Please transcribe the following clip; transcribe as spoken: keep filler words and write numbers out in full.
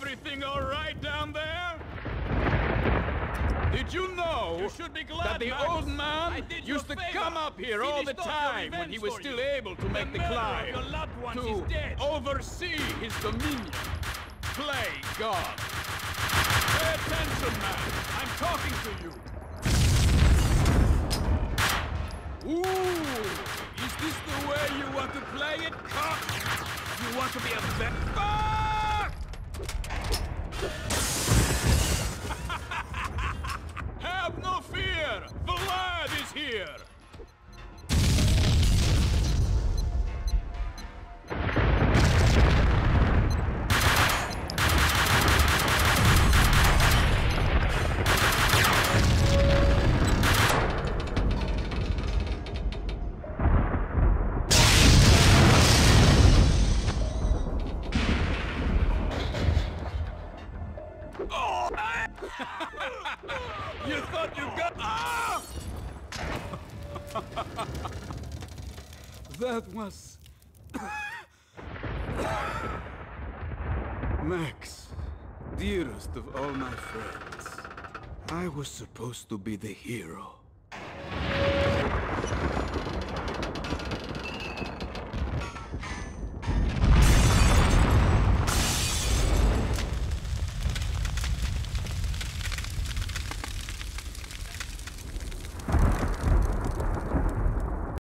Everything all right down there? Did you know You should be glad, that the Max. old man did you used a to favor. come up here all the Finished off your time when revenge he was for still you. able to make the murderer of climb, your loved ones to is dead. oversee his dominion? Play God. Pay attention, man. I'm talking to you. Ooh, is this the way you want to play it, cock? You want to be a vet? Fuck! Have no fear! Vlad is here! You thought you got... Ah! That was... Max, dearest of all my friends. I was supposed to be the hero.